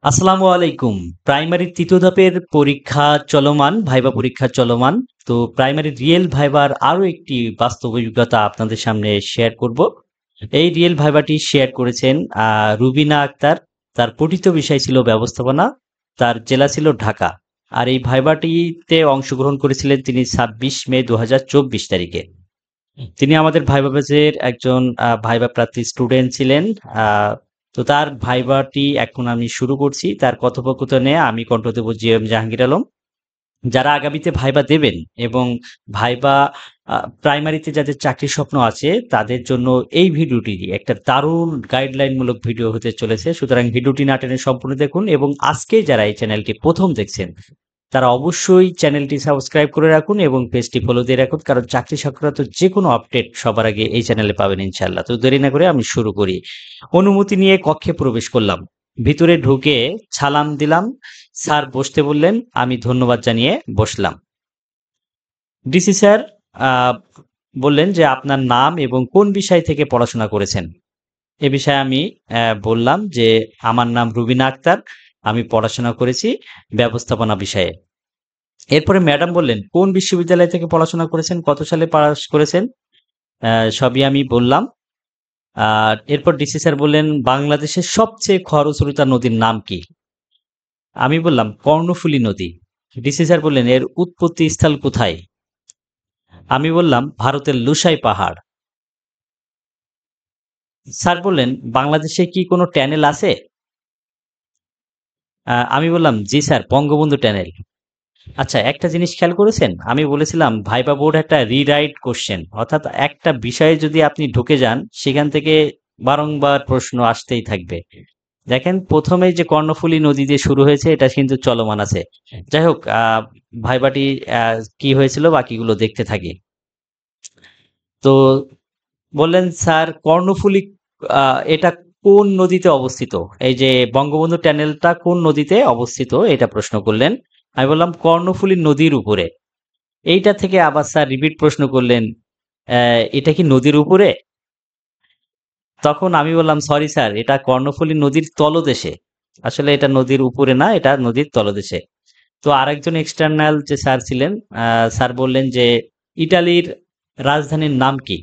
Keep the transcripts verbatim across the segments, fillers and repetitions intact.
আসসালামু আলাইকুম। প্রাইমারি তৃতীয় ধাপের পরীক্ষা চলমান, ভাইবা পরীক্ষা চলমান। তো প্রাইমারি রিয়েল ভাইবার আরো একটি বাস্তব অভিজ্ঞতা আপনাদের সামনে শেয়ার করব। এই রিয়েল ভাইবাটি শেয়ার করেছেন আ রুবিনা আক্তার। তার পঠিত বিষয় ছিল ব্যবস্থাপনা। তার জেলা ছিল ঢাকা। আর এই ভাইবাটিতে অংশগ্রহণ করেছিলেন তিনি ছাব্বিশ মে দুই হাজার চব্বিশ তারিখে। তিনি আমাদের ভাইবা ব্যাচের একজন আ ভাইবা প্রার্থী স্টুডেন্ট ছিলেন। আ তো তার ভাইবাটি এখন আমি শুরু করছি। তার কথোপকথনে আমি কণ্ঠ দেব জি এম জাহাঙ্গীর আলম। যারা আগামীতে ভাইবা দেবেন এবং ভাইবা আ প্রাইমারিতে যাদের চাকরির স্বপ্ন আছে তাদের জন্য এই ভিডিওটি একটা দারুণ গাইডলাইনমূলক ভিডিও হতে চলেছে। সুতরাং ভিডিওটি না টেনে সম্পূর্ণ দেখুন এবং আজকে যারা এই চ্যানেলটি প্রথম দেখছেন তারা অবশ্যই চ্যানেলটি সাবস্ক্রাইব করে রাখুন এবং পেজটি ফলো দিয়ে রাখুন। কারণ চাকরি সংক্রান্ত যেকোনো আপডেট সবার আগে এই চ্যানেলে পাবেন ইনশাআল্লাহ। তো দেরি না করে আমি শুরু করি। অনুমতি নিয়ে কক্ষে প্রবেশ করলাম। ভিতরে ঢুকে সালাম দিলাম। স্যার বসতে বললেন। আমি ধন্যবাদ জানিয়ে বসলাম। ডিসি স্যার আ বললেন যে, "আপনার নাম এবং কোন বিষয় থেকে পড়াশোনা করেছেন?" এ বিষয়ে আমি অ্যা বললাম যে, "আমার নাম রুবিনা আক্তার। আমি পড়াশোনা করেছি ব্যবস্থাপনা বিষয়ে।" এরপরে ম্যাডাম বললেন, "কোন বিশ্ববিদ্যালয় থেকে পড়াশোনা করেছেন? কত সালে পাস করেছেন?" অ্যা সবই আমি বললাম। আর এরপর ডিসি স্যার বললেন, "বাংলাদেশের সবচেয়ে খরস্রোতা নদীর নাম কি?" আমি বললাম, "কর্ণফুলী নদী।" ডিসি স্যার বললেন, "এর উৎপত্তি স্থল কোথায়?" আমি বললাম, "ভারতের লুসাই পাহাড়।" স্যার বললেন, "বাংলাদেশে কি কোনো ট্যানেল আছে?" আ আমি বললাম, "জি স্যার, বঙ্গবন্ধু ট্যানেল।" আচ্ছা, একটা জিনিস খেয়াল করেছেন? আমি বলেছিলাম ভাইবা বোর্ড একটা রিরাইট কোয়েশ্চেন। অর্থাৎ একটা বিষয়ে যদি আপনি ঢুকে যান, সেখান থেকে বারংবার প্রশ্ন আসতেই থাকবে। দেখেন প্রথম এই যে কর্ণফুলী নদী দিয়ে শুরু হয়েছে এটা কিন্তু চলমান আছে। যাই হোক আ ভাইবাটি আ কি হয়েছিল বাকিগুলো দেখতে থাকি। তো বললেন, "স্যার কর্ণফুলী আ এটা কোন নদীতে অবস্থিত?" এই যে বঙ্গবন্ধু ট্যানেলটা কোন নদীতে অবস্থিত এটা প্রশ্ন করলেন। আমি বললাম, "কর্ণফুলী নদীর উপরে।" এইটা থেকে আবার স্যার রিপিট প্রশ্ন করলেন, "অ্যা এটা কি নদীর উপরে?" তখন আমি বললাম, "সরি স্যার, এটা কর্ণফুলী নদীর তলদেশে। আসলে এটা নদীর উপরে না, এটা নদীর তলদেশে।" তো আরেকজন এক্সটার্নাল যে স্যার ছিলেন, আ স্যার বললেন যে, "ইটালির রাজধানীর নাম কি?"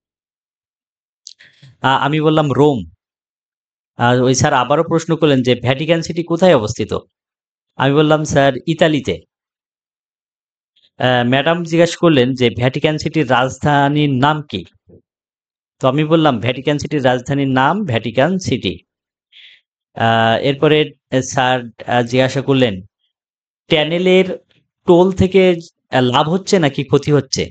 আ আমি বললাম, "রোম।" আর ওই স্যার আবারও প্রশ্ন করলেন যে, "ভ্যাটিকান সিটি কোথায় অবস্থিত?" আমি বললাম, "স্যার ইতালিতে।" অ্যা ম্যাডাম জিজ্ঞেস করলেন যে, "ভ্যাটিকান সিটির রাজধানীর নাম কি?" তো আমি বললাম, "ভ্যাটিকান সিটির রাজধানীর নাম ভ্যাটিকান সিটি।" আ এরপরে এ স্যার আ জিজ্ঞাসা করলেন, "ট্যানেলের টোল থেকে আ লাভ হচ্ছে নাকি ক্ষতি হচ্ছে?"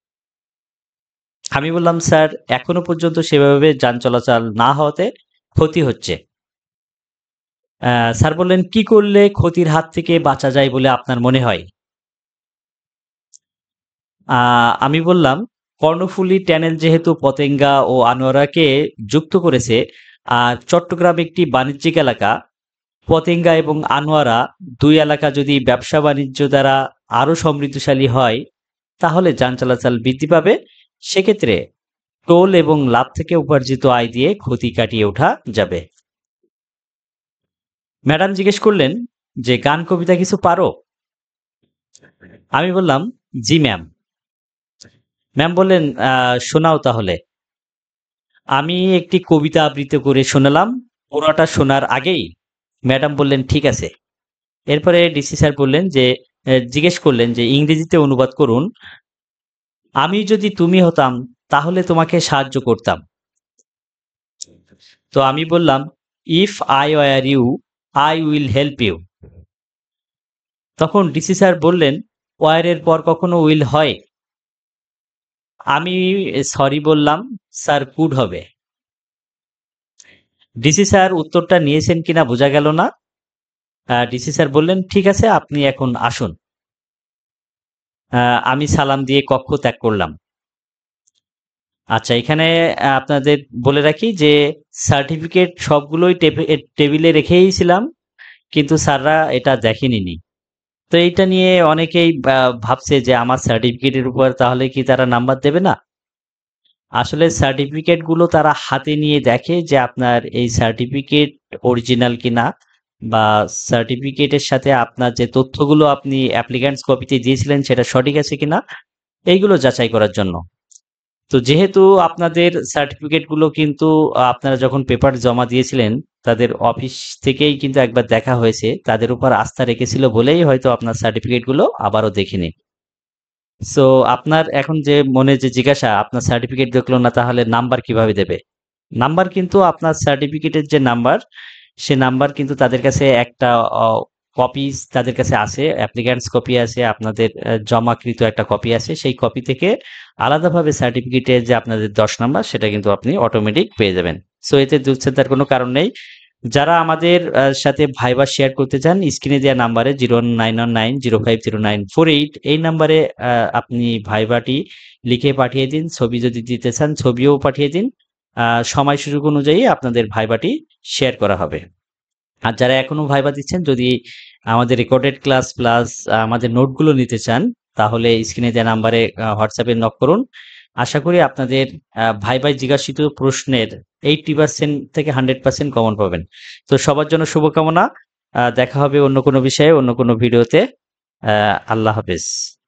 আমি বললাম, "স্যার এখনো পর্যন্ত সেভাবে যান চলাচল না হওয়াতে ক্ষতি হচ্ছে।" আ স্যার বললেন, "কি করলে ক্ষতির হাত থেকে বাঁচা যায় বলে আপনার মনে হয়?" আ আমি বললাম, "কর্ণফুলী ট্যানেল যেহেতু পতেঙ্গা ও আনোয়ারাকে যুক্ত করেছে, আর চট্টগ্রাম একটি বাণিজ্যিক এলাকা, পতেঙ্গা এবং আনোয়ারা দুই এলাকা যদি ব্যবসা-বাণিজ্য দ্বারা আরো সমৃদ্ধশালী হয়, তাহলে যান চলাচল বৃদ্ধি পাবে। সেক্ষেত্রে টোল এবং লাভ থেকে উপার্জিত আয় দিয়ে ক্ষতি কাটিয়ে ওঠা যাবে।" ম্যাডাম জিজ্ঞেস করলেন যে, "গান কবিতা কিছু পারো?" আমি বললাম, "জি ম্যাম।" ম্যাম বললেন, "আ শোনাও তাহলে।" আমি একটি কবিতা আবৃত্তি করে শোনালাম। পুরোটা শোনার আগেই ম্যাডাম বললেন, "ঠিক আছে।" এরপরে ডিসি স্যার বললেন যে, এ জিজ্ঞেস করলেন যে, "ইংরেজিতে অনুবাদ করুন। আমি যদি তুমি হতাম তাহলে তোমাকে সাহায্য করতাম।" তো আমি বললাম, "if I were you, I will help you." তখন ডিসি স্যার বললেন, "ওয়্যার এর পর কখনো উইল হয়?" আমি সরি বললাম, "স্যার কুড হবে।" ডিসি স্যার উত্তরটা নিয়েছেন কিনা বোঝা গেল না। আ ডিসি স্যার বললেন, "ঠিক আছে, আপনি এখন আসুন।" আ আমি সালাম দিয়ে কক্ষ ত্যাগ করলাম। আচ্ছা, এখানে আ আপনাদের বলে রাখি যে সার্টিফিকেট সবগুলোই টেপে এ টেবিলে রেখেই ছিলাম। কিন্তু স্যাররা এটা দেখেনিনি। তো এইটা নিয়ে অনেকেই বা ভাবছে যে আমার সার্টিফিকেটের উপর তাহলে কি তারা নাম্বার দেবে না? আসলে সার্টিফিকেট গুলো তারা হাতে নিয়ে দেখে যে আপনার এই সার্টিফিকেট অরিজিনাল কিনা বা সার্টিফিকেটের সাথে আপনার যে তথ্যগুলো আপনি অ্যাপ্লিক্যান্টস কপিতে দিয়েছিলেন সেটা সঠিক আছে কিনা এইগুলো যাচাই করার জন্য। তো যেহেতু আপনাদের সার্টিফিকেট গুলো কিন্তু আহ, আপনারা যখন পেপার জমা দিয়েছিলেন তাদের অফিস থেকেই কিন্তু একবার দেখা হয়েছে, তাদের উপর আস্থা রেখেছিল বলেই হয়তো আপনার সার্টিফিকেট গুলো আবারও দেখেনি। সো আপনার এখন যে মনে যে জিজ্ঞাসা আপনার সার্টিফিকেট দেখলো না তাহলে নাম্বার কিভাবে দেবে? নাম্বার কিন্তু আপনার সার্টিফিকেটের যে নাম্বার সে নাম্বার কিন্তু তাদের কাছে একটা কপি তাদের কাছে আছে, অ্যাপ্লিক্যান্টস কপি আছে, আপনাদের আহ, জমাকৃত একটা কপি আছে, সেই কপি থেকে আলাদাভাবে সার্টিফিকেটের যে আপনাদের দশ নাম্বার সেটা কিন্তু আপনি অটোমেটিক পেয়ে যাবেন। সো এতে দুশ্চিন্তার কোনো কারণ নেই। যারা আমাদের আহ, সাথে ভাইবার শেয়ার করতে চান স্ক্রিনে দেওয়া নাম্বারে zero nine one nine zero five zero nine four eight এই নাম্বারে আহ, আপনি ভাইবাটি লিখে পাঠিয়ে দিন, ছবি যদি দিতে চান ছবিও পাঠিয়ে দিন। আহ, সময় সুযোগ অনুযায়ী আপনাদের ভাইবাটি শেয়ার করা হবে। আর যারা এখনো ভাইবা দিচ্ছেন যদি আমাদের রেকর্ডেড ক্লাস প্লাস আমাদের নোটগুলো নিতে চান তাহলে স্ক্রিনে দেওয়া নাম্বারে হোয়াটসঅ্যাপে নক করুন। আশা করি আপনাদের আহ, ভাইবায় জিজ্ঞাসিত প্রশ্নের এইটটি পার্সেন্ট থেকে হান্ড্রেড পার্সেন্ট কমন পাবেন। তো সবার জন্য শুভকামনা। আহ, দেখা হবে অন্য কোনো বিষয়ে অন্য কোনো ভিডিওতে। আহ, আল্লাহ হাফেজ।